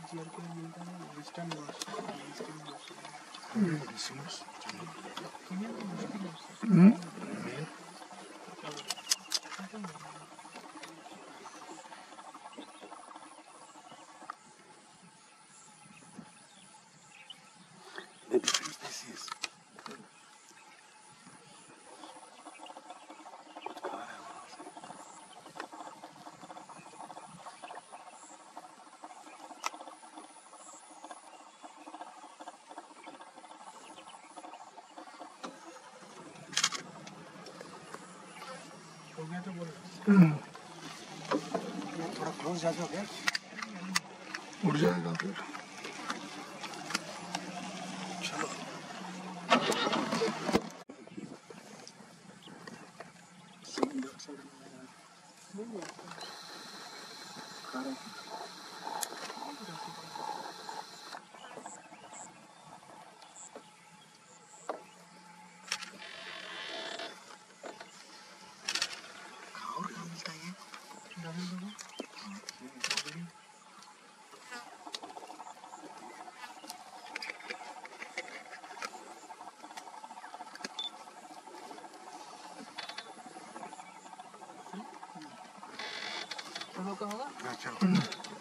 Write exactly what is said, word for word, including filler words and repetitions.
GR के लिए मिलता है western wash eastern wash Indian तो मुश्किल है उससे हो गया तो बोलो थोड़ा क्लोज जाते हो क्या उड़ जाएगा फिर चलो का होगा अच्छा